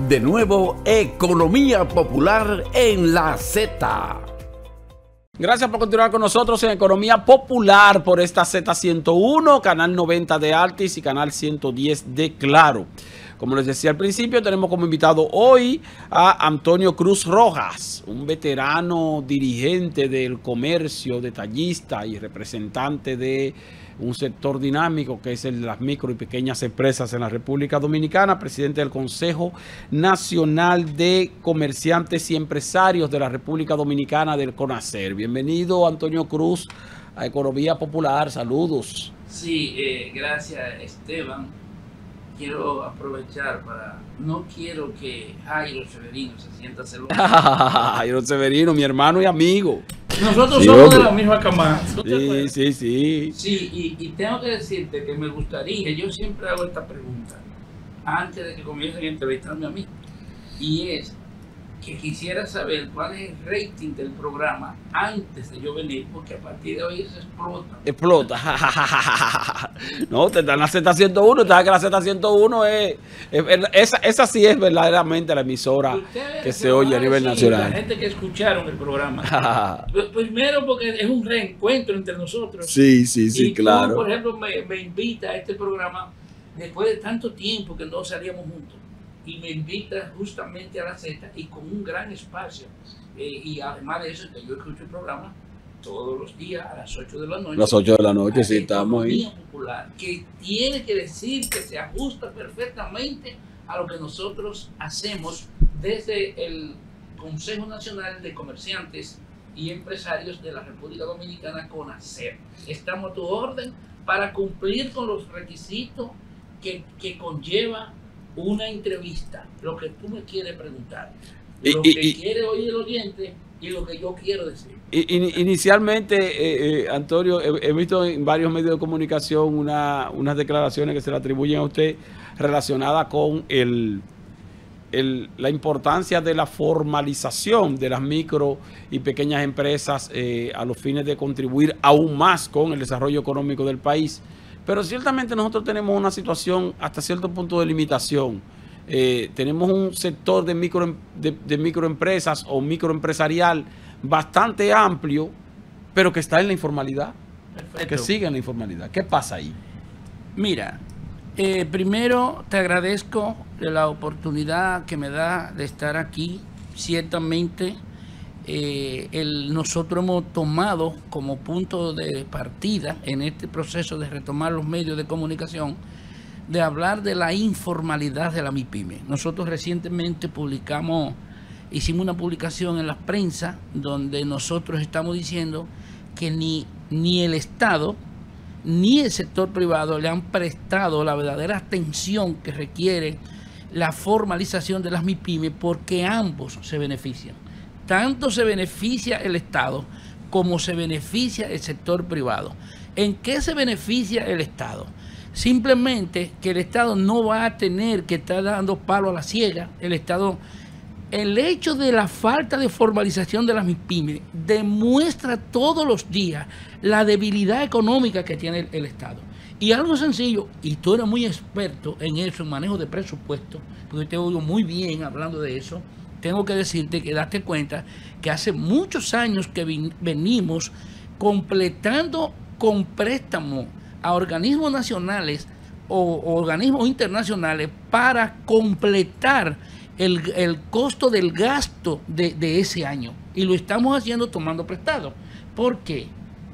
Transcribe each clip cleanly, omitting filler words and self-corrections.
De nuevo, Economía Popular en la Z. Gracias por continuar con nosotros en Economía Popular por esta Z101, canal 90 de Altis y canal 110 de Claro. Como les decía al principio, tenemos como invitado hoy a Antonio Cruz Rojas, un veterano dirigente del comercio, detallista y representante de un sector dinámico que es el de las micro y pequeñas empresas en la República Dominicana, presidente del Consejo Nacional de Comerciantes y Empresarios de la República Dominicana del CONACER. Bienvenido, Antonio Cruz, a Economía Popular. Saludos. Sí, gracias, Esteban. Quiero aprovechar para... No quiero que Jairo Severino se sienta celoso. Jairo Severino, mi hermano y amigo. Nosotros Sí, somos hombre. de la misma camada. Sí. Sí, y tengo que decirte que me gustaría, yo siempre hago esta pregunta antes de que comiencen a entrevistarme a mí, y es que quisiera saber cuál es el rating del programa antes de yo venir, porque a partir de hoy eso explota. No, te dan la Z101, te dan que la Z101 esa sí es verdaderamente la emisora que se oye a nivel nacional. La gente que escucharon el programa. Primero porque es un reencuentro entre nosotros. Sí, y claro. tú, por ejemplo, me invita a este programa después de tanto tiempo que no salíamos juntos. Y me invita justamente a la Z y con un gran espacio. Y además de eso, que yo escucho el programa todos los días a las 8 de la noche. Las 8 de la noche, sí, estamos ahí. Economía Popular, que tiene que decir que se ajusta perfectamente a lo que nosotros hacemos desde el Consejo Nacional de Comerciantes y Empresarios de la República Dominicana, CONACER. Estamos a tu orden para cumplir con los requisitos que conlleva una entrevista, lo que tú me quieres preguntar, lo que quiere oír el oyente y lo que yo quiero decir. Inicialmente, Antonio, he visto en varios medios de comunicación unas declaraciones que se le atribuyen a usted relacionadas con la importancia de la formalización de las micro y pequeñas empresas a los fines de contribuir aún más con el desarrollo económico del país. Pero ciertamente nosotros tenemos una situación hasta cierto punto de limitación. Tenemos un sector de microempresas o microempresarial bastante amplio, pero que está en la informalidad. Perfecto. Que sigue en la informalidad. ¿Qué pasa ahí? Mira, primero te agradezco la oportunidad que me da de estar aquí. Ciertamente, nosotros hemos tomado como punto de partida en este proceso de retomar los medios de comunicación, de hablar de la informalidad de la MIPYME. Nosotros recientemente hicimos una publicación en la prensa donde nosotros estamos diciendo que ni el Estado ni el sector privado le han prestado la verdadera atención que requiere la formalización de las MIPYME, porque ambos se benefician. Tanto se beneficia el Estado como se beneficia el sector privado. ¿En qué se beneficia el Estado? Simplemente que el Estado no va a tener que estar dando palo a la ciega. El hecho de la falta de formalización de las MIPYME demuestra todos los días la debilidad económica que tiene el Estado. Y algo sencillo, y tú eres muy experto en eso, en manejo de presupuesto, porque te oigo muy bien hablando de eso. Tengo que decirte que date cuenta que hace muchos años que venimos completando con préstamo a organismos nacionales o organismos internacionales para completar el costo del gasto de ese año. Y lo estamos haciendo tomando prestado. ¿Por qué?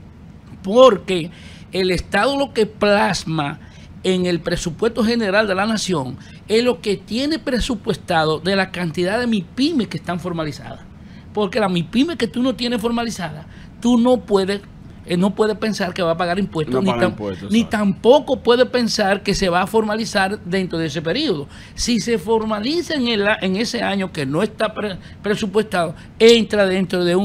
Porque el Estado lo que plasma en el presupuesto general de la nación es lo que tiene presupuestado de la cantidad de MIPYME que están formalizadas. Porque la MIPYME que tú no tienes formalizada, tú no puedes pensar que va a pagar impuestos, ni tampoco puede pensar que se va a formalizar dentro de ese periodo. Si se formaliza en ese año que no está presupuestado, entra dentro de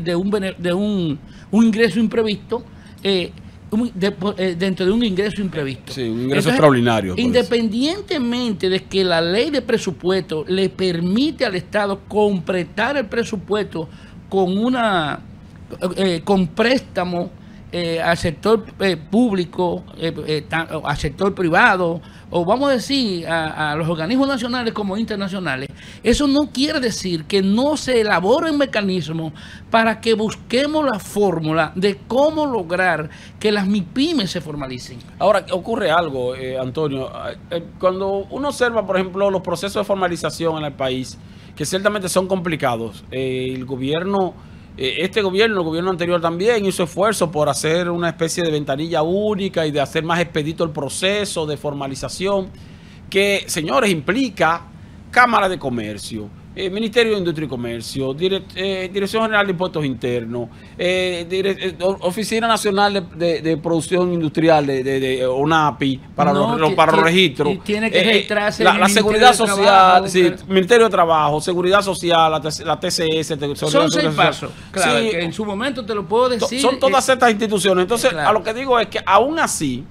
un ingreso imprevisto, dentro de un ingreso imprevisto. Sí, un ingreso extraordinario. Independientemente de que la ley de presupuesto le permite al Estado completar el presupuesto con préstamo al sector público, al sector privado, o vamos a decir a los organismos nacionales como internacionales, eso no quiere decir que no se elaboren mecanismos para que busquemos la fórmula de cómo lograr que las MIPYMES se formalicen. Ahora, ocurre algo, Antonio, cuando uno observa, por ejemplo, los procesos de formalización en el país, que ciertamente son complicados, el gobierno... el gobierno anterior también hizo esfuerzo por hacer una especie de ventanilla única y de hacer más expedito el proceso de formalización, que, señores, implica Cámara de Comercio, Ministerio de Industria y Comercio, Dirección General de Impuestos Internos, Oficina Nacional de Producción Industrial, de ONAPI, para los registros. Tiene que registrarse la Seguridad Social, sí, Ministerio de Trabajo, Seguridad Social, la TCS. Son 6 pasos, claro, sí, que en su momento te lo puedo decir. Son todas estas instituciones. Entonces, claro, a lo que digo es que aún así,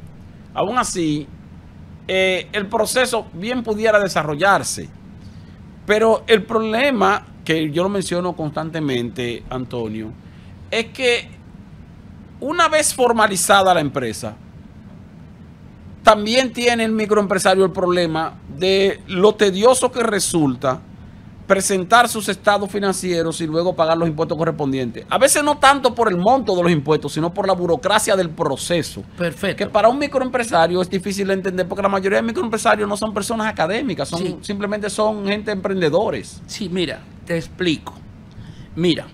el proceso bien pudiera desarrollarse. Pero el problema, que yo lo menciono constantemente, Antonio, es que una vez formalizada la empresa, también tiene el microempresario el problema de lo tedioso que resulta presentar sus estados financieros y luego pagar los impuestos correspondientes. A veces no tanto por el monto de los impuestos, sino por la burocracia del proceso. Perfecto. Que para un microempresario es difícil de entender, porque la mayoría de microempresarios no son personas académicas, simplemente son gente emprendedores. Sí, mira, te explico. Mira,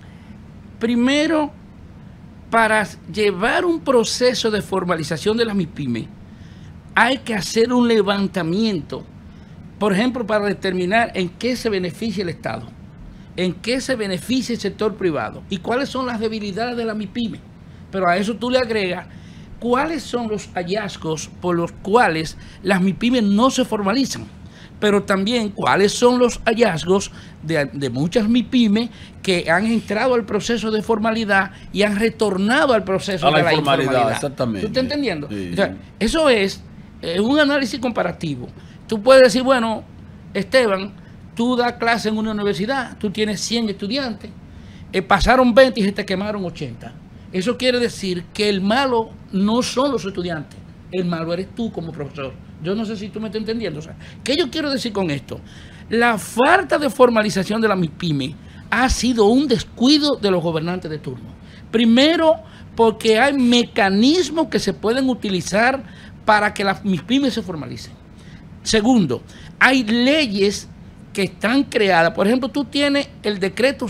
primero, para llevar un proceso de formalización de las MIPYMES, hay que hacer un levantamiento. Por ejemplo, para determinar en qué se beneficia el Estado, en qué se beneficia el sector privado y cuáles son las debilidades de la MIPYME. Pero a eso tú le agregas cuáles son los hallazgos por los cuales las MIPYMES no se formalizan, pero también cuáles son los hallazgos de muchas MIPYMES que han entrado al proceso de formalidad y han retornado al proceso de la informalidad. Exactamente. ¿Tú estás entendiendo? Sí. O sea, eso es un análisis comparativo. Tú puedes decir, bueno, Esteban, tú das clase en una universidad, tú tienes 100 estudiantes, pasaron 20 y se te quemaron 80. Eso quiere decir que el malo no son los estudiantes, el malo eres tú como profesor. Yo no sé si tú me estás entendiendo. O sea, ¿qué yo quiero decir con esto? La falta de formalización de la MIPYME ha sido un descuido de los gobernantes de turno. Primero, porque hay mecanismos que se pueden utilizar para que las MIPYMES se formalicen. Segundo, hay leyes que están creadas. Por ejemplo, tú tienes el decreto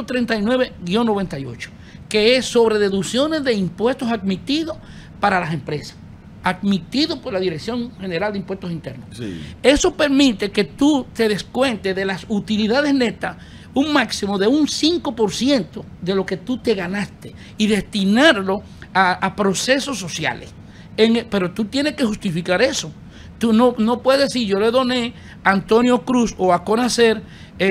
139-98, que es sobre deducciones de impuestos admitidos para las empresas, admitidos por la Dirección General de Impuestos Internos. Sí. Eso permite que tú te descuentes de las utilidades netas un máximo de un 5% de lo que tú te ganaste y destinarlo a procesos sociales. Pero tú tienes que justificar eso. Tú no puedes decir, yo le doné a Antonio Cruz o a Conacer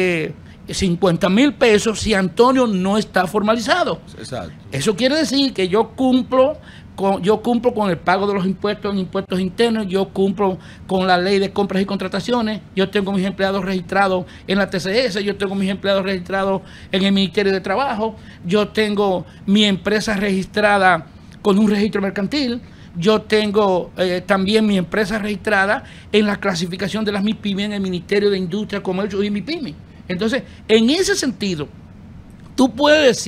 50,000 pesos si Antonio no está formalizado. Exacto. Eso quiere decir que yo cumplo con el pago de los impuestos en impuestos internos, yo cumplo con la ley de compras y contrataciones, yo tengo mis empleados registrados en la TCS, yo tengo mis empleados registrados en el Ministerio de Trabajo, yo tengo mi empresa registrada con un registro mercantil, yo tengo también mi empresa registrada en la clasificación de las MIPYME en el Ministerio de Industria, Comercio y MIPYME. Entonces, en ese sentido, tú puedes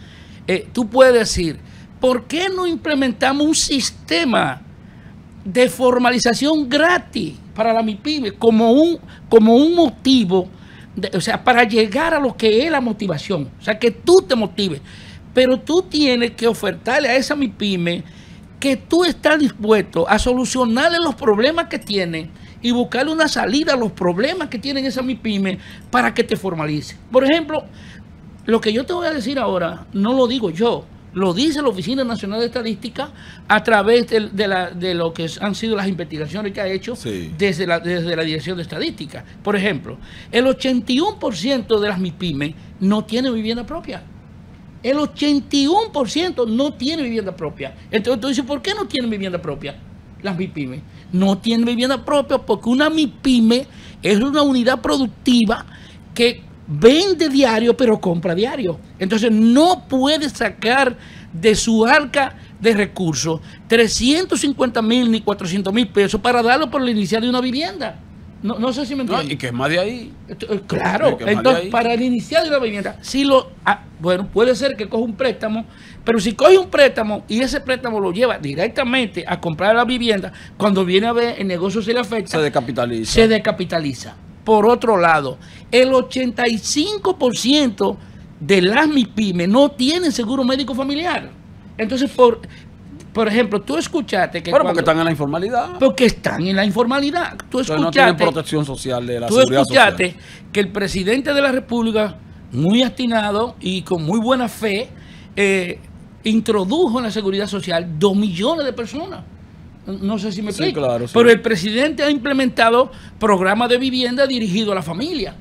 decir, ¿por qué no implementamos un sistema de formalización gratis para la MIPYME como un motivo, o sea, para llegar a lo que es la motivación? O sea, que tú te motives, pero tú tienes que ofertarle a esa MIPYME que tú estás dispuesto a solucionarle los problemas que tiene y buscarle una salida a los problemas que tienen esa MIPYME para que te formalice. Por ejemplo, lo que yo te voy a decir ahora, no lo digo yo, lo dice la Oficina Nacional de Estadística a través de lo que han sido las investigaciones que ha hecho desde la Dirección de Estadística. Por ejemplo, el 81% de las MIPYME no tiene vivienda propia. El 81% no tiene vivienda propia. Entonces tú dices, ¿por qué no tienen vivienda propia las MIPYME? No tienen vivienda propia porque una MIPYME es una unidad productiva que vende diario pero compra diario. Entonces no puede sacar de su arca de recursos 350,000 ni 400,000 pesos para darlo por el inicial de una vivienda. No sé si me entiendes. No, y que es más de ahí. Claro, entonces para el inicial de la vivienda, si bueno, puede ser que coja un préstamo, pero si coge un préstamo y ese préstamo lo lleva directamente a comprar la vivienda, cuando viene a ver el negocio se le afecta, se descapitaliza. Por otro lado, el 85% de las MIPYME no tienen seguro médico familiar. Entonces, por ejemplo, tú escuchaste que... Bueno, porque están en la informalidad. Porque están en la informalidad. Tú escuchaste, no tienen protección social de la seguridad social. Tú escuchaste que el presidente de la República, muy atinado y con muy buena fe, introdujo en la seguridad social 2 millones de personas. No sé si me explico. Sí, claro, sí. Pero el presidente ha implementado programas de vivienda dirigidos a la familia.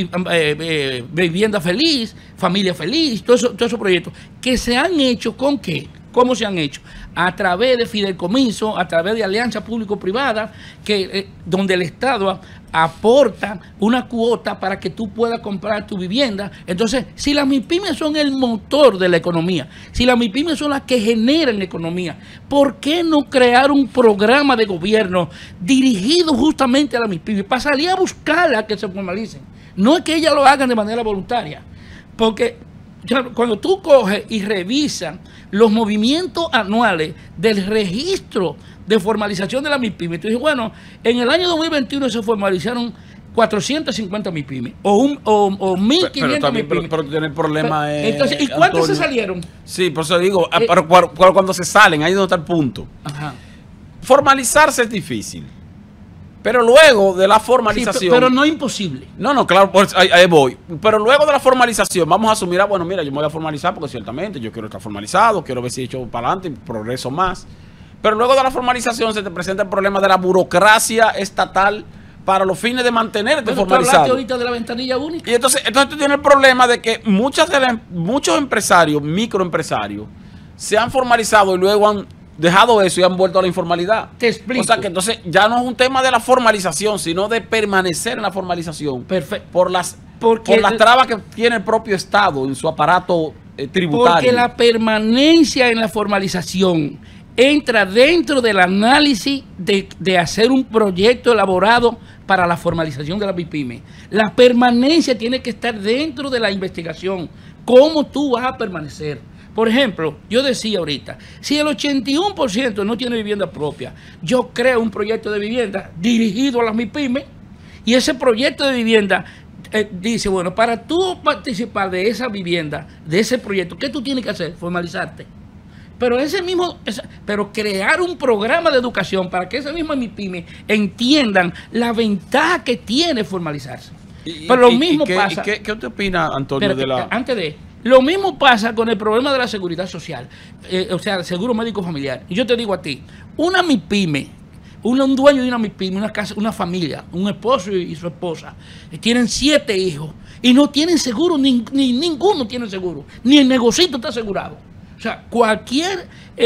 Vivienda feliz, familia feliz, todos esos proyectos que se han hecho ¿con qué? ¿Cómo se han hecho? A través de fideicomiso, a través de alianzas público-privadas, donde el Estado aporta una cuota para que tú puedas comprar tu vivienda. Entonces, si las MIPYMES son el motor de la economía, si las MIPYMES son las que generan la economía, ¿por qué no crear un programa de gobierno dirigido justamente a las MIPYMES para salir a buscarlas que se formalicen? No es que ellas lo hagan de manera voluntaria, porque cuando tú coges y revisas los movimientos anuales del registro de formalización de la MIPYME, tú dices, bueno, en el año 2021 se formalizaron 450 MIPYME o 1.500 MIPYME. Pero tiene el problema entonces, ¿y cuántos se salieron? Sí, por eso digo, pero cuando se salen, ahí es donde está el punto. Ajá. Formalizarse es difícil. Pero luego de la formalización... Sí, pero no es imposible. No, claro, pues ahí voy. Pero luego de la formalización, vamos a asumir, bueno, mira, yo me voy a formalizar porque ciertamente yo quiero estar formalizado, quiero ver si he hecho para adelante, progreso más. Pero luego de la formalización se te presenta el problema de la burocracia estatal para los fines de mantenerte formalizado. Tú hablaste ahorita de la ventanilla única. Y entonces tú tienes el problema de que muchos empresarios, microempresarios, se han formalizado y luego han dejado eso y han vuelto a la informalidad. Te explico. O sea que entonces ya no es un tema de la formalización, sino de permanecer en la formalización. Perfecto. Por las trabas que tiene el propio Estado en su aparato tributario. Porque la permanencia en la formalización entra dentro del análisis de hacer un proyecto elaborado para la formalización de la MIPYME. La permanencia tiene que estar dentro de la investigación. ¿Cómo tú vas a permanecer? Por ejemplo, yo decía ahorita, si el 81% no tiene vivienda propia, yo creo un proyecto de vivienda dirigido a las MIPYME y ese proyecto de vivienda dice, bueno, para tú participar de esa vivienda, de ese proyecto, ¿qué tú tienes que hacer? Formalizarte. Pero crear un programa de educación para que esa misma MIPYME entiendan la ventaja que tiene formalizarse. Pero lo mismo pasa... ¿Qué te opina, Antonio, de la...? Antes de... Lo mismo pasa con el problema de la seguridad social, o sea, el seguro médico familiar. Y yo te digo a ti, una MIPYME, un dueño de una MIPYME, una casa, una familia, un esposo y su esposa, tienen 7 hijos y no tienen seguro, ninguno tiene seguro, ni el negocito está asegurado. O sea, cualquier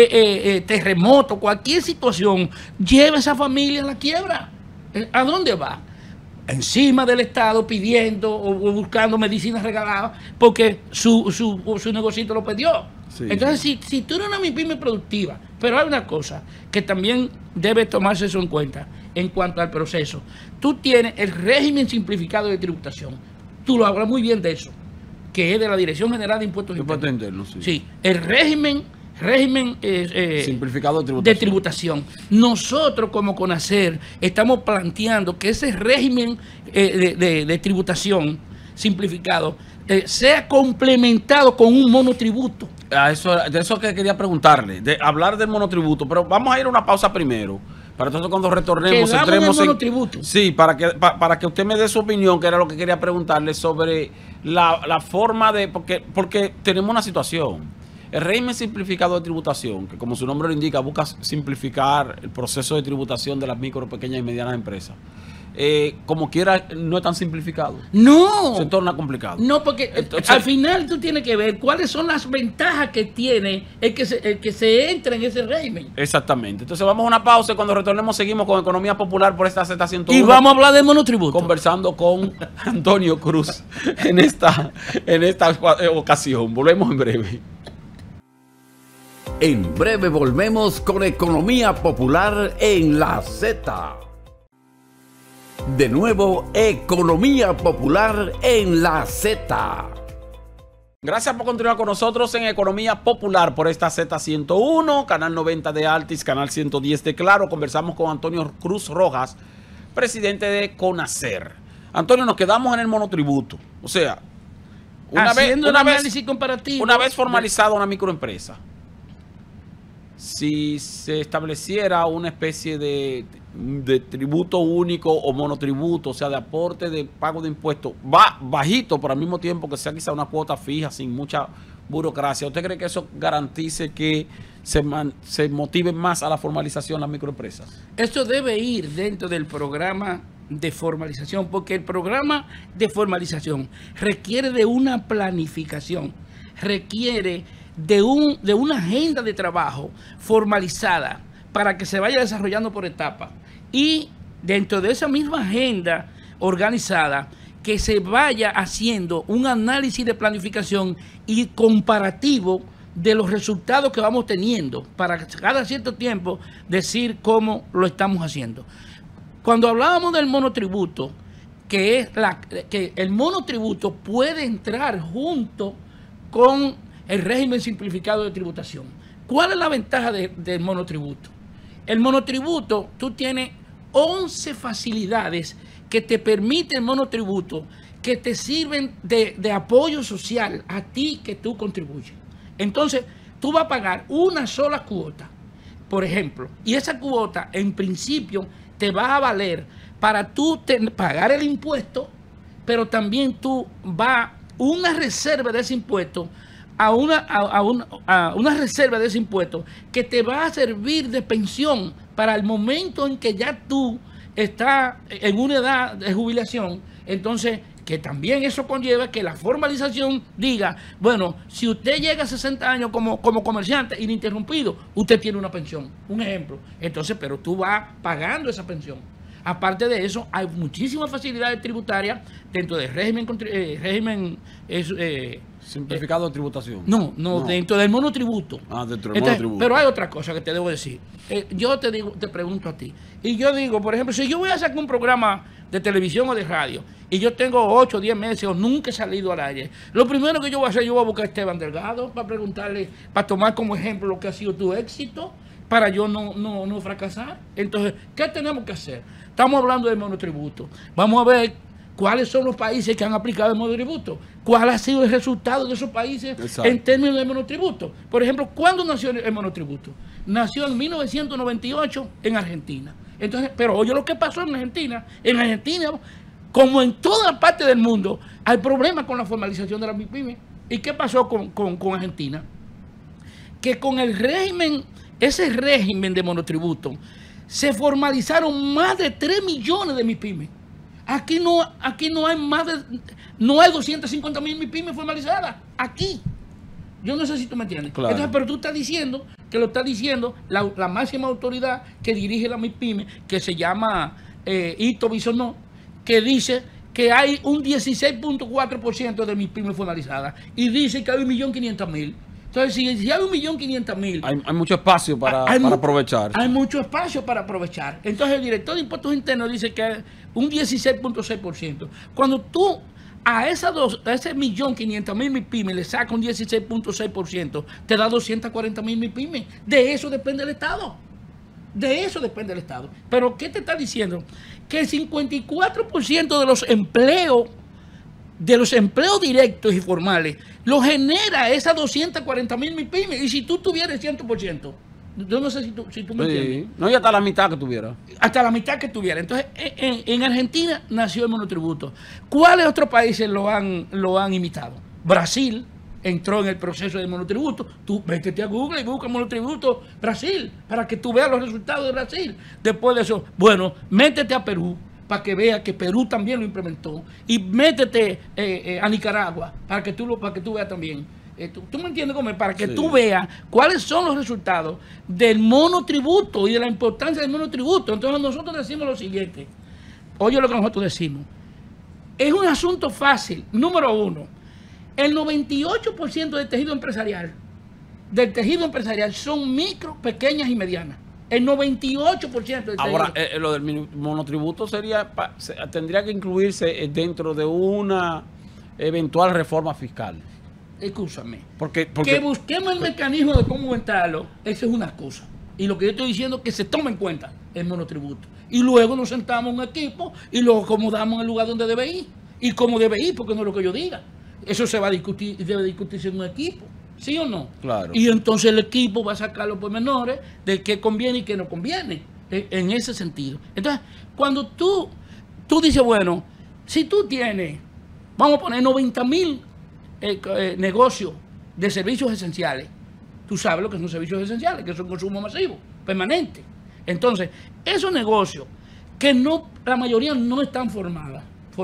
terremoto, cualquier situación, lleva a esa familia a la quiebra. ¿A dónde va? Encima del Estado pidiendo o buscando medicinas regaladas porque su negocito lo perdió. Sí. Entonces, si tú eres una MIPYME productiva, pero hay una cosa que también debe tomarse eso en cuenta en cuanto al proceso. Tú tienes el régimen simplificado de tributación. Tú lo hablas muy bien de eso, que es de la Dirección General de Impuestos Internos. Sí, el régimen simplificado de tributación. Nosotros como CONACER estamos planteando que ese régimen de tributación simplificado sea complementado con un monotributo. De eso que quería preguntarle, de hablar del monotributo, pero vamos a ir a una pausa primero. Para entonces cuando retornemos entremos en monotributo. Sí, para que usted me dé su opinión, que era lo que quería preguntarle sobre la forma de... Porque tenemos una situación. El régimen simplificado de tributación, que como su nombre lo indica, busca simplificar el proceso de tributación de las micro, pequeñas y medianas empresas. Como quiera, no es tan simplificado. No. Se torna complicado. No, porque entonces, al final tú tienes que ver cuáles son las ventajas que tiene el que se entra en ese régimen. Exactamente. Entonces vamos a una pausa y cuando retornemos seguimos con Economía Popular por esta Z101. Y vamos a hablar del monotributo. Conversando con Antonio Cruz en esta ocasión. Volvemos en breve. En breve volvemos con Economía Popular en la Z. De nuevo, Economía Popular en la Z. Gracias por continuar con nosotros en Economía Popular por esta Z101, canal 90 de Altis, canal 110 de Claro. Conversamos con Antonio Cruz Rojas, presidente de CONACER. Antonio, nos quedamos en el monotributo. O sea, una vez formalizada una microempresa, si se estableciera una especie de tributo único o monotributo, o sea, de aporte de pago de impuestos, bajito, pero al mismo tiempo que sea quizá una cuota fija, sin mucha burocracia, ¿usted cree que eso garantice que se motiven más a la formalización las microempresas? Esto debe ir dentro del programa de formalización, porque el programa de formalización requiere de una planificación, requiere de una agenda de trabajo formalizada para que se vaya desarrollando por etapas, y dentro de esa misma agenda organizada que se vaya haciendo un análisis de planificación y comparativo de los resultados que vamos teniendo para cada cierto tiempo decir cómo lo estamos haciendo. Cuando hablábamos del monotributo, que el monotributo puede entrar junto con el régimen simplificado de tributación. ¿Cuál es la ventaja del monotributo? El monotributo, tú tienes 11 facilidades que te permite el monotributo, que te sirven de apoyo social a ti que tú contribuyes. Entonces, tú vas a pagar una sola cuota, por ejemplo, y esa cuota, en principio, te va a valer para tú pagar el impuesto, pero también tú vas una reserva de ese impuesto a una reserva de ese impuesto que te va a servir de pensión para el momento en que ya tú estás en una edad de jubilación. Entonces, que también eso conlleva que la formalización diga, bueno, si usted llega a 60 años como comerciante ininterrumpido, usted tiene una pensión, un ejemplo. Entonces, pero tú vas pagando esa pensión. Aparte de eso, hay muchísimas facilidades tributarias dentro del régimen simplificado de tributación. No, dentro del monotributo. Dentro del monotributo. Pero hay otra cosa que te debo decir. Yo te pregunto a ti. Y yo digo, por ejemplo, si yo voy a sacar un programa de televisión o de radio y yo tengo 8 o 10 meses o nunca he salido al aire, lo primero que yo voy a hacer, yo voy a buscar a Esteban Delgado para preguntarle, para tomar como ejemplo lo que ha sido tu éxito, para yo no fracasar. Entonces, ¿qué tenemos que hacer? Estamos hablando del monotributo. Vamos a ver cuáles son los países que han aplicado el monotributo. ¿Cuál ha sido el resultado de esos países? Exacto. En términos de monotributo? Por ejemplo, ¿cuándo nació el monotributo? Nació en 1998 en Argentina. Entonces, pero oye lo que pasó en Argentina. En Argentina, como en toda parte del mundo, hay problemas con la formalización de la MIPYME. ¿Y qué pasó con Argentina? Que con el régimen, ese régimen de monotributo, se formalizaron más de 3 millones de MIPYME. Aquí no hay 250,000 MIPYME formalizadas. Aquí. Yo no sé si tú me entiendes. Claro. Entonces, pero tú estás diciendo que lo está diciendo la máxima autoridad que dirige la MIPYME, que se llama Ito Bisonó, que dice que hay un 16.4% de MIPYME formalizadas y dice que hay 1.500.000. Entonces, si hay 1.500.000... Hay mucho espacio para aprovechar. Hay mucho espacio para aprovechar. Entonces, el director de impuestos internos dice que hay un 16.6%. Cuando tú a ese 1.500.000 MIPYME le sacas un 16.6%, te da 240,000 MIPYME. De eso depende el Estado. De eso depende el Estado. Pero, ¿qué te está diciendo? Que el 54% de los empleos directos y formales, lo genera esas 240,000 MIPYME. Y si tú tuvieras 100%, yo no sé si tú me entiendes. No, y hasta la mitad que tuviera. Hasta la mitad que tuviera. Entonces, en Argentina nació el monotributo. ¿Cuáles otros países lo han imitado? Brasil entró en el proceso del monotributo. Tú métete a Google y busca monotributo Brasil para que tú veas los resultados de Brasil. Después de eso, bueno, métete a Perú para que vea que Perú también lo implementó, y métete a Nicaragua para que tú veas también. ¿Tú me entiendes cómo? Para que tú veas cuáles son los resultados del monotributo y de la importancia del monotributo. Entonces nosotros decimos lo siguiente. Oye lo que nosotros decimos. Es un asunto fácil. Número uno, el 98% del tejido empresarial del tejido empresarial son micro, pequeñas y medianas. El 98% del Ahora, tejido. lo del monotributo tendría que incluirse dentro de una eventual reforma fiscal. Escúchame. Porque que busquemos el mecanismo de cómo aumentarlo, eso es una cosa. Y lo que yo estoy diciendo es que se tome en cuenta el monotributo. Y luego nos sentamos en un equipo y lo acomodamos en el lugar donde debe ir. Y cómo debe ir, porque no es lo que yo diga. Eso se va a discutir, debe discutirse en un equipo. ¿Sí o no? Claro. Y entonces el equipo va a sacar los pormenores de qué conviene y qué no conviene. En ese sentido. Entonces, cuando tú dices, bueno, si tú tienes, vamos a poner 90,000 negocios de servicios esenciales, tú sabes lo que son servicios esenciales, que son consumo masivo, permanente. Entonces, esos negocios que no, la mayoría no están formales,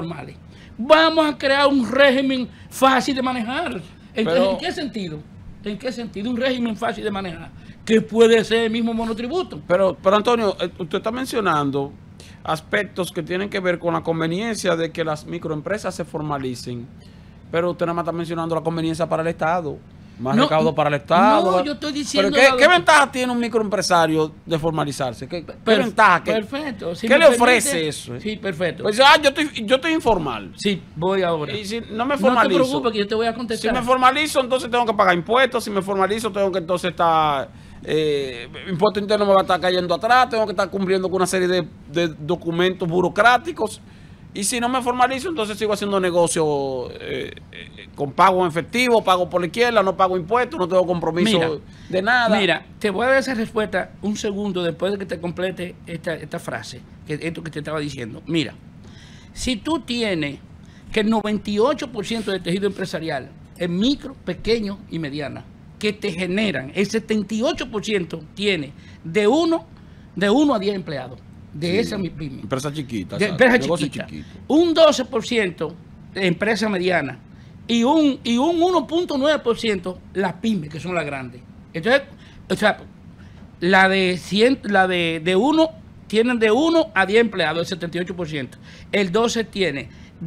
vamos a crear un régimen fácil de manejar. Entonces, ¿en qué sentido? ¿En qué sentido? Un régimen fácil de manejar, que puede ser el mismo monotributo. Pero Antonio, usted está mencionando aspectos que tienen que ver con la conveniencia de que las microempresas se formalicen, pero usted nada más está mencionando la conveniencia para el Estado. Más recaudo para el Estado. No, yo estoy diciendo... ¿Pero qué ventaja tiene un microempresario de formalizarse? ¿Qué ventaja? Perfecto. ¿Qué le ofrece eso? Sí, perfecto. Pues, yo estoy informal. Sí, voy ahora. Y si no me formalizo... No te preocupes, que yo te voy a contestar. Si me formalizo, entonces tengo que pagar impuestos. Si me formalizo, tengo que entonces estar... impuesto interno me va a estar cayendo atrás. Tengo que estar cumpliendo con una serie de documentos burocráticos. Y si no me formalizo, entonces sigo haciendo negocio con pago en efectivo, pago por la izquierda, no pago impuestos, no tengo compromiso de nada. Mira, te voy a dar esa respuesta un segundo después de que te complete esta frase, esto que te estaba diciendo. Mira, si tú tienes que el 98% del tejido empresarial es micro, pequeño y mediana, que te generan, el 78% tiene de 1 a 10 empleados. De esa MIPYME. Empresa chiquita. De empresa chiquita. Un 12% de empresa mediana y un 1.9% las pymes, que son las grandes. Entonces, o sea, la de 1 tienen de 1 a 10 empleados, el 78%. El 12 tiene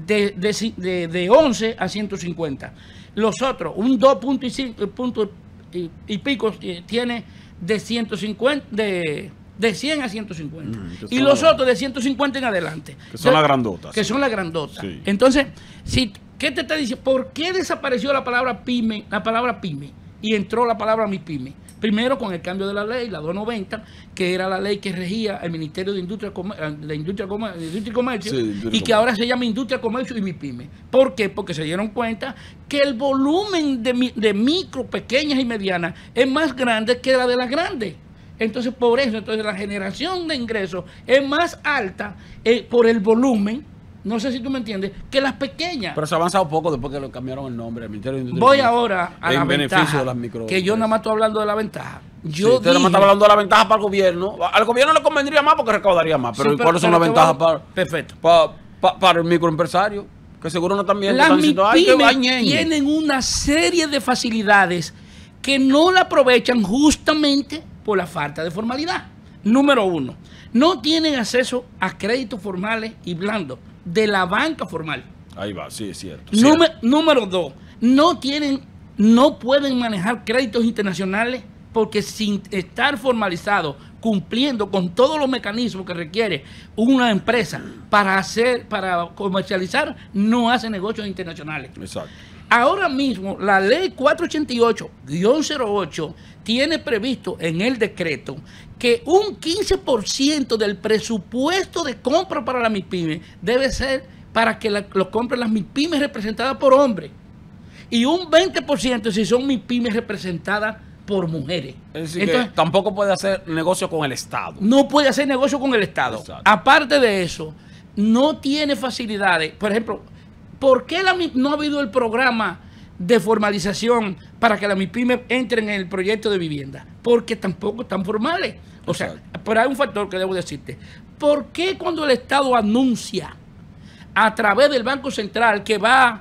de 11 a 150. Los otros, un 2.5 y pico, tiene de 150, de 100 a 150. Y los otros de 150 en adelante. Que son las grandotas. Que son las grandotas. Sí. Entonces, ¿qué te está diciendo? ¿Por qué desapareció la palabra pyme, y entró la palabra MIPYME? Primero con el cambio de la ley, la 290, que era la ley que regía el Ministerio de Industria y Comercio, y que ahora se llama Industria, Comercio y MIPYME. ¿Por qué? Porque se dieron cuenta que el volumen de micro, pequeñas y medianas es más grande que la de las grandes. Entonces, por eso, la generación de ingresos es más alta por el volumen, no sé si tú me entiendes, que las pequeñas. Pero se ha avanzado poco después que le cambiaron el nombre al Ministerio de Industria. Voy ahora a la beneficio de las ventaja, que yo nada más estoy hablando de la ventaja. Usted nada más está hablando de la ventaja para el gobierno. Al gobierno le convendría más porque recaudaría más. Pero, ¿cuáles son las ventajas para el microempresario? Que seguro no también las están diciendo, MIPYME tienen una serie de facilidades que no la aprovechan justamente por la falta de formalidad. Número 1, no tienen acceso a créditos formales y blandos de la banca formal. Ahí va, sí, es cierto. Número 2, no pueden manejar créditos internacionales porque sin estar formalizado, cumpliendo con todos los mecanismos que requiere una empresa para comercializar, no hace negocios internacionales. Exacto. Ahora mismo, la ley 488-08 tiene previsto en el decreto que un 15% del presupuesto de compra para la MIPYME debe ser para que lo compren las MIPYME representadas por hombres y un 20% si son MIPYME representadas por mujeres. Es decir, entonces, que tampoco puede hacer negocio con el Estado. No puede hacer negocio con el Estado. Exacto. Aparte de eso, no tiene facilidades. Por ejemplo, ¿por qué no ha habido el programa de formalización para que la MIPYME entre en el proyecto de vivienda? Porque tampoco están formales. O sea, pero hay un factor que debo decirte. ¿Por qué cuando el Estado anuncia a través del Banco Central que va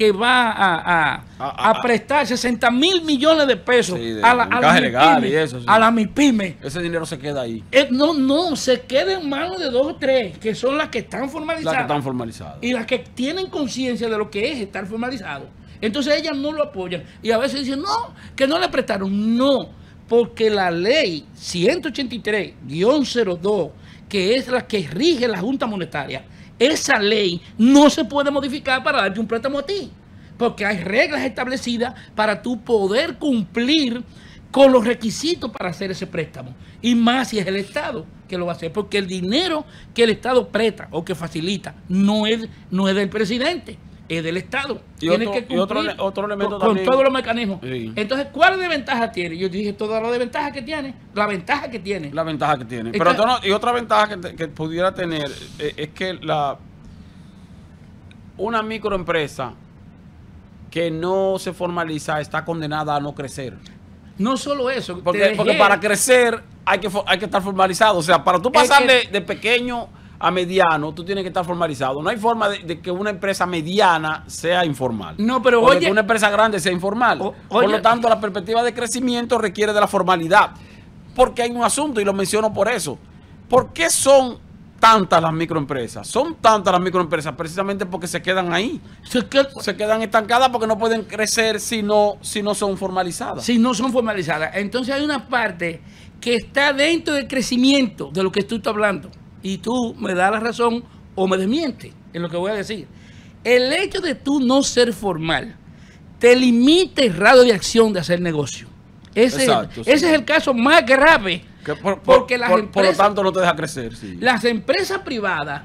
a prestar 60,000 millones de pesos a la MIPYME? Ese dinero se queda ahí. No, se queda en manos de 2 o 3, que son las que están formalizadas. Las que están formalizadas. Y las que tienen conciencia de lo que es estar formalizado. Entonces ellas no lo apoyan. Y a veces dicen, no, que no le prestaron. No, porque la ley 183-02, que es la que rige la Junta Monetaria, esa ley no se puede modificar para darte un préstamo a ti. Porque hay reglas establecidas para tú poder cumplir con los requisitos para hacer ese préstamo. Y más si es el Estado que lo va a hacer. Porque el dinero que el Estado presta o que facilita no es del presidente, es del Estado. Tiene que cumplir otro elemento con también, todos los mecanismos. Sí. Entonces, ¿cuál desventaja tiene? Yo dije toda la desventaja que tiene. La ventaja que tiene. La ventaja que tiene. Pero y otra ventaja que pudiera tener es que una microempresa que no se formaliza está condenada a no crecer. No solo eso. Porque para crecer hay que estar formalizado. O sea, para tú pasar de pequeño a mediano, tú tienes que estar formalizado. No hay forma de que una empresa mediana sea informal. No, pero o de que una empresa grande sea informal. Por lo tanto, la perspectiva de crecimiento requiere de la formalidad. Porque hay un asunto, y lo menciono por eso. ¿Por qué son tantas las microempresas? Son tantas las microempresas precisamente porque se quedan ahí. Se quedan estancadas porque no pueden crecer si no son formalizadas. Si no son formalizadas. Entonces hay una parte que está dentro del crecimiento de lo que tú estás hablando. Y tú me das la razón o me desmientes en lo que voy a decir. El hecho de tú no ser formal te limita el radio de acción de hacer negocio. Ese es el caso más grave. Porque por lo tanto no te deja crecer. Sí. Las empresas privadas,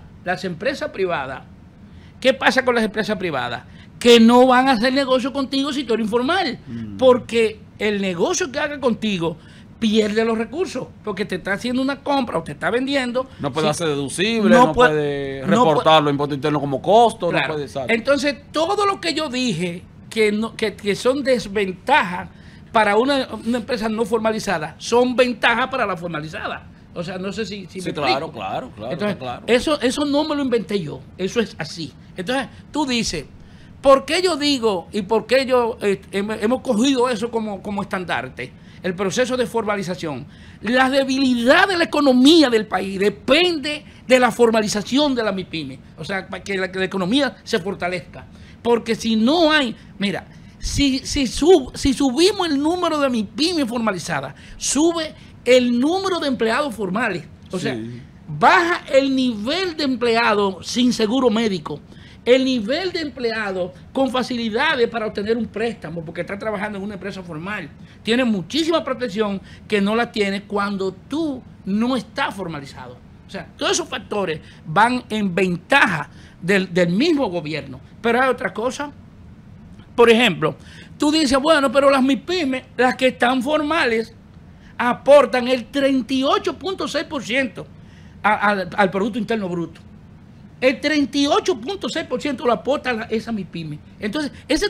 ¿qué pasa con las empresas privadas? Que no van a hacer negocio contigo si tú eres informal. Porque el negocio que haga contigo pierde los recursos, porque te está haciendo una compra o te está vendiendo. No puede hacer deducible, no puede reportarlo en impuesto interno como costo. Claro. No puede saber. Entonces, todo lo que yo dije que son desventajas para una empresa no formalizada, son ventajas para la formalizada. O sea, no sé si me explico. Claro. Entonces, claro. Eso no me lo inventé yo, eso es así. Entonces, tú dices, ¿por qué yo digo y por qué hemos cogido eso como estandarte? El proceso de formalización. La debilidad de la economía del país depende de la formalización de la MIPYME. O sea, para que la economía se fortalezca. Porque si no hay, mira, si subimos el número de MIPYME formalizada, sube el número de empleados formales. O sea, baja el nivel de empleado sin seguro médico. El nivel de empleado con facilidades para obtener un préstamo porque está trabajando en una empresa formal. Tiene muchísima protección que no la tiene cuando tú no estás formalizado. O sea, todos esos factores van en ventaja del mismo gobierno. Pero hay otra cosa. Por ejemplo, tú dices, bueno, pero las MIPYME, las que están formales, aportan el 38.6% al Producto Interno Bruto. El 38.6% lo aporta esa MIPYME. Entonces, ese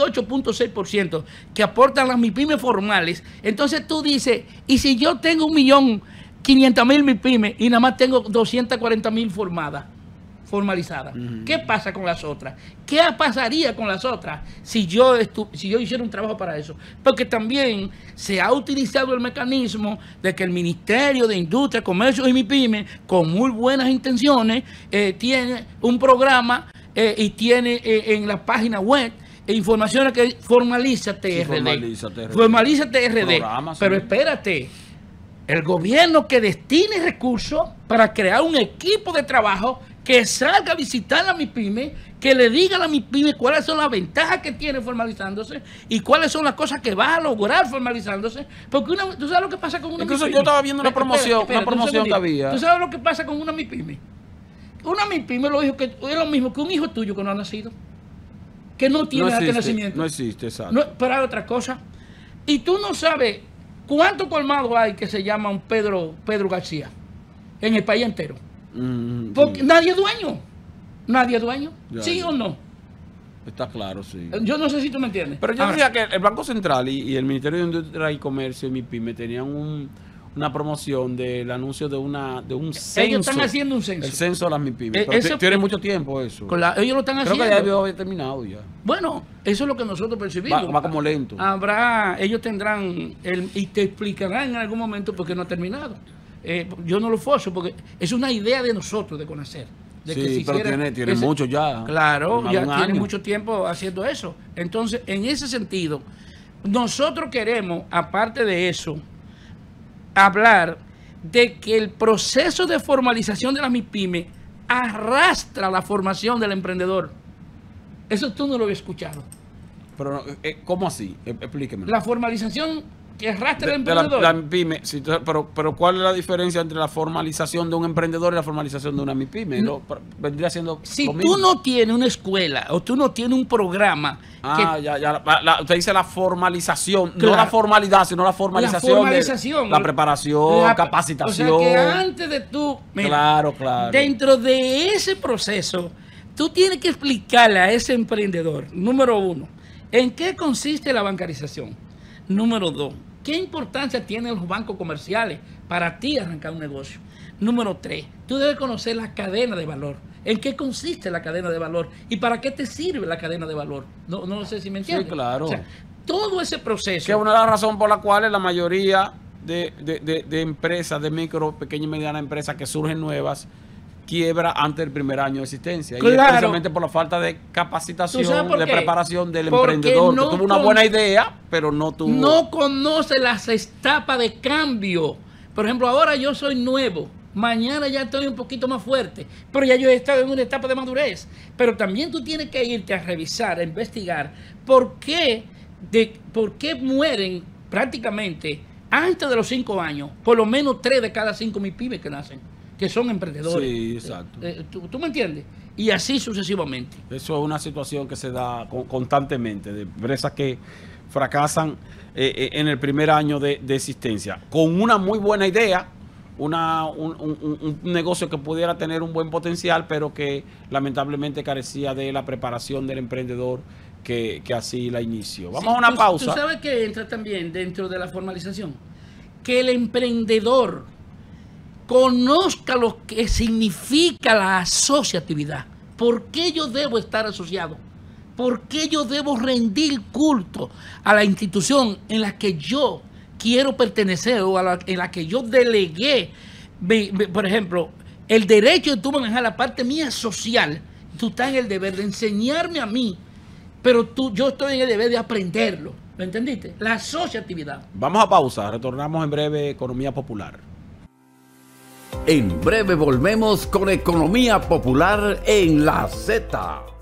38.6% que aportan las MIPYME formales, entonces tú dices, ¿y si yo tengo 1.500.000 MIPYME y nada más tengo 240.000 formalizadas? ¿Qué pasa con las otras? ¿Qué pasaría con las otras si yo hiciera un trabajo para eso? Porque también se ha utilizado el mecanismo de que el Ministerio de Industria, Comercio y MIPYME, con muy buenas intenciones, tiene un programa y tiene en la página web informaciones que formaliza TRD. Formaliza TRD. Programa, pero espérate. El gobierno que destine recursos para crear un equipo de trabajo que salga a visitar a la MIPYME, que le diga a la MIPYME cuáles son las ventajas que tiene formalizándose y cuáles son las cosas que va a lograr formalizándose. Porque ¿tú sabes lo que pasa con una MIPYME? Incluso yo estaba viendo una promoción que había. ¿Tú sabes lo que pasa con una MIPYME? Una MIPYME es lo mismo que un hijo tuyo que no ha nacido, que no tiene acta de nacimiento. No existe, exacto. Pero hay otra cosa. Y tú no sabes cuántos colmados hay que se llaman Pedro García en el país entero. Porque nadie es dueño. Nadie es dueño. ¿Sí o no? Está claro, sí. Yo no sé si tú me entiendes. Pero yo decía que el Banco Central y el Ministerio de Industria y Comercio y MIPYME tenían una promoción del anuncio de un censo. Ellos están haciendo un censo. El censo de las MIPYME. Pero tiene mucho tiempo eso. Ellos lo están haciendo. Creo que ya había terminado ya. Bueno, eso es lo que nosotros percibimos. Va como lento. Ellos tendrán, y te explicarán en algún momento por qué no ha terminado. Yo no lo forzo porque es una idea de nosotros de conocer. de Sí, que se pero hiciera tiene ese- mucho ya. Claro, Más ya de un tiene año. mucho tiempo haciendo eso. Entonces, en ese sentido, nosotros queremos, aparte de eso, hablar de que el proceso de formalización de la MIPYME arrastra la formación del emprendedor. Eso tú no lo habías escuchado. Pero, ¿cómo así? Explíqueme. La formalización que arrastra el De la, emprendedor. la MIPYME, pero ¿cuál es la diferencia entre la formalización de un emprendedor y la formalización de una MIPYME? Vendría siendo Si lo tú mismo. no tienes una escuela o tú no tienes un programa Usted dice la formalización, Claro. no la formalidad, sino la formalización. La formalización. La preparación, la- capacitación. O sea que antes de tú... mira, Claro, claro. Dentro de ese proceso, tú tienes que explicarle a ese emprendedor, número uno, en qué consiste la bancarización. Número dos, qué importancia tienen los bancos comerciales para ti arrancar un negocio. Número tres, tú debes conocer la cadena de valor. ¿En qué consiste la cadena de valor? ¿Y para qué te sirve la cadena de valor? No sé si me entiendes. Sí, claro. O sea, todo ese proceso... Que es una de las razones por las cuales la mayoría de empresas, de micro, pequeñas y medianas empresas que surgen nuevas, quiebra antes del primer año de existencia. Y es Claro. precisamente por la falta de ¿Tú capacitación, sabes por de qué? preparación del Porque emprendedor, no que tuvo una buena idea, pero no tuvo... No conoce las etapas de cambio. Por ejemplo, ahora yo soy nuevo. Mañana ya estoy un poquito más fuerte. Pero ya yo he estado en una etapa de madurez. Pero también tú tienes que irte a revisar, a investigar por qué mueren prácticamente antes de los 5 años, por lo menos 3 de cada 5 MIPYME que nacen, que son emprendedores. Sí, exacto. ¿Tú me entiendes? Y así sucesivamente. Eso es una situación que se da constantemente, de empresas que fracasan en el primer año de existencia, con una muy buena idea, un negocio que pudiera tener un buen potencial, pero que lamentablemente carecía de la preparación del emprendedor que así la inició. Vamos Sí, a una tú pausa. sabes que entra también dentro de la formalización. Que el emprendedor conozca lo que significa la asociatividad. ¿Por qué yo debo estar asociado? ¿Por qué yo debo rendir culto a la institución en la que yo quiero pertenecer o en la que yo delegué? Por ejemplo, el derecho de tú manejar la parte mía social, tú estás en el deber de enseñarme a mí, pero yo estoy en el deber de aprenderlo. ¿Lo entendiste? La asociatividad. Vamos a pausa, retornamos en breve Economía Popular. En breve volvemos con Economía Popular en la Z.